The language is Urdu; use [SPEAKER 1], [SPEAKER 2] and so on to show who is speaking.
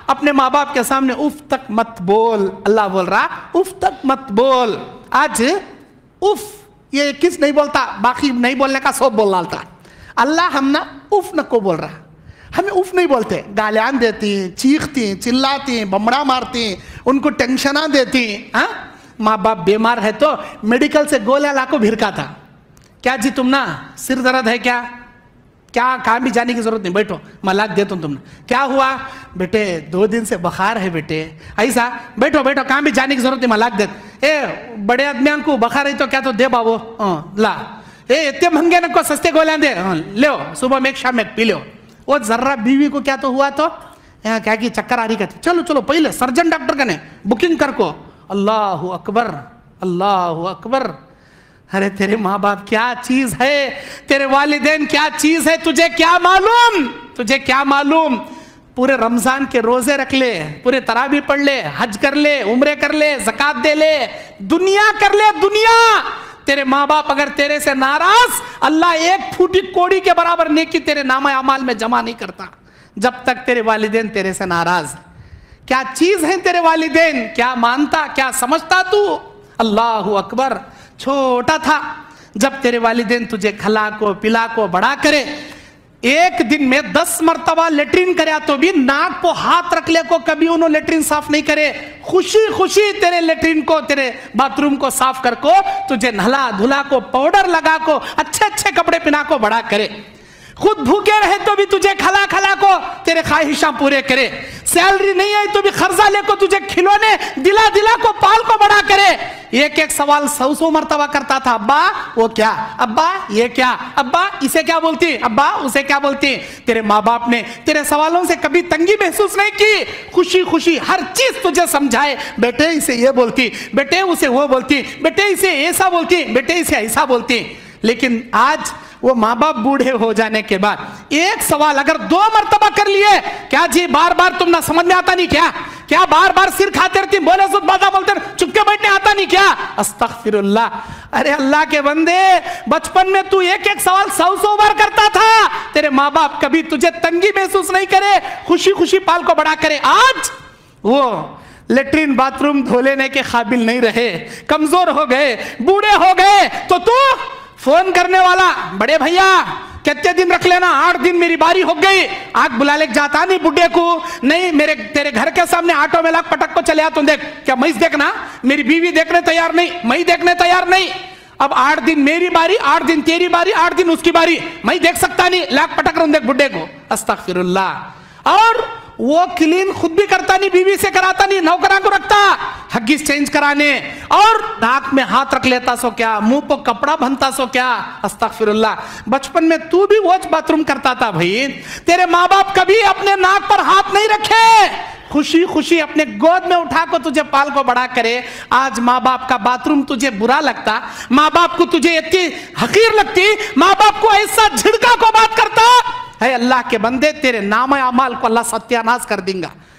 [SPEAKER 1] اپنے ماں باپ کے سامنے اف تک مت بول. اللہ بول رہا اف تک مت بول. آج اف یہ کس نہیں بولتا, باقی نہیں بولنے کا سب بول ڈالتا. اللہ ہم نا اف نہ کو بول رہا, ہمیں اف نہیں بولتے, گالیاں دیتی, چیختی, چلاتی, بمڑا مارتی, ان کو ٹینشناں دیتی. ہاں ماں باپ بیمار ہے تو میڈیکل سے گولیاں لا کو بھرکا تھا. کیا جی تم نا سر درد ہے کیا, کیا کہاں بھی جانے کی ضرورت نہیں, بیٹھو میں لاکھ دیتا ہوں. تم نے کیا ہوا بیٹے, 2 دن سے بخار ہے بیٹے, ایسا بیٹھو بیٹھو کہاں بھی جانے کی ضرورت نہیں, میں لاکھ دیتا. اے بڑے آدمیاں کو بخار ہے تو کیا تو دے بابو, لا اتنے مہنگے نہ کو سستے گولیاں دے, لو صبح میں ایک شام میں پی لو. وہ ذرہ بیوی کو کیا تو ہوا تو کیا کہ چکر آ رہی کہتے, چلو چلو پہلے سرجن ڈاکٹر کا نے بکنگ کر کو. اللہ اکبر اللہ اکبر. ارے تیرے ماں باپ کیا چیز ہے, تیرے والدین کیا چیز ہے, تجھے کیا معلوم, تجھے کیا معلوم. پورے رمضان کے روزے رکھ لے, پورے تراویح پڑھ لے, حج کر لے, عمرے کر لے, زکات دے لے, دنیا کر لے دنیا. تیرے ماں باپ اگر تیرے سے ناراض, اللہ ایک پھوٹی کوڑی کے برابر نیکی تیرے نامہ اعمال میں جمع نہیں کرتا جب تک تیرے والدین تیرے سے ناراض. کیا چیز ہیں تیرے والدین, کیا مانتا, کیا سمجھتا تو. اللہ اکبر. چھوٹا تھا جب تیرے والدین تجھے کھلا کو پلا کو بڑا کرے, ایک دن میں 10 مرتبہ لیٹرین کریا تو بھی ناک کو ہاتھ رکھ لے کو کبھی انہوں لیٹرین صاف نہیں کرے. خوشی خوشی تیرے لیٹرین کو, تیرے باتھ روم کو صاف کر کو, تجھے نہلا دھلا کو, پاؤڈر لگا کو, اچھے اچھے کپڑے پہنا کو بڑا کرے. خود بھوکے رہے تو بھی تجھے کھلا کھلا کو تیرے خواہشاں پورے کرے. سیلری نہیں آئی تو بھی قرضہ لے کو تجھے کھلونے دلا دلا کو پال کو بڑا کرے. ایک ایک سوال 100 مرتبہ کرتا تھا, ابا وہ کیا, ابا یہ کیا, ابا اسے کیا بولتی, ابا اسے کیا بولتی. تیرے ماں باپ نے تیرے سوالوں سے کبھی تنگی محسوس نہیں کی, خوشی خوشی ہر چیز تجھے سمجھائے. بیٹے اسے یہ بولتی, بیٹے اسے وہ بولتی, بیٹے اسے ایسا بولتی, بیٹے اسے ایسا بولتی. لیکن آج وہ ماں باپ بوڑھے ہو جانے کے بعد ایک سوال اگر 2 مرتبہ کر لیے, کیا جی بار بار تم نہ سمجھ میں آتا نہیں کیا, کیا بار بار سر کھاتے رہتی, بولے سود بازا بولتے چپ کے بیٹھنے آتا نہیں کیا. استغفر اللہ. ارے اللہ کے بندے, بچپن میں تو ایک ایک سوال 100 بار کرتا تھا, تیرے ماں باپ کبھی تجھے تنگی محسوس نہیں کرے, خوشی خوشی پال کو بڑا کرے. آج وہ لیٹرین باتھ روم دھو لینے کے قابل نہیں رہے, کمزور ہو گئے, بوڑھے ہو گئے, تو فون کرنے والا, بڑے بھیا کتنے دن رکھ لینا, 8 دن میری باری ہو گئی, آگ بلا لے جاتا نہیں بڈھے کو, نہیں میرے تیرے گھر کے سامنے آٹو میں لاکھ پٹک کو چلے آ, تم دیکھ کیا میں دیکھنا, میری بیوی دیکھنے تیار نہیں, میں دیکھنے تیار نہیں. اب 8 دن میری باری, 8 دن تیری باری, 8 دن اس کی باری, میں دیکھ سکتا نہیں, لاکھ پٹک رہا ہوں دیکھ بڈھے کو. استغفر اللہ. اور وہ کلین خود بھی کرتا نہیں, بیوی سے کراتا نہیں, نوکراں کو رکھتا ہگیز چینج کرانے, اور ناک میں ہاتھ رکھ لیتا سو کیا, منہ پہ کپڑا بنتا سو کیا. استغفر اللہ. بچپن میں تو بھی واچ باتھ روم کرتا تھا بھائی, تیرے ماں باپ کبھی اپنے ناک پر ہاتھ نہیں رکھے, خوشی خوشی اپنے گود میں اٹھا کو تجھے پال کو بڑا کرے. آج ماں باپ کا باتھ روم تجھے برا لگتا, ماں باپ کو تجھے اتنی حقیر لگتی, ماں باپ کو ایسا جھڑکا کو بات کرتا. اے اللہ کے بندے, تیرے نام اعمال کو اللہ ستیہ ناش کر دیں گا.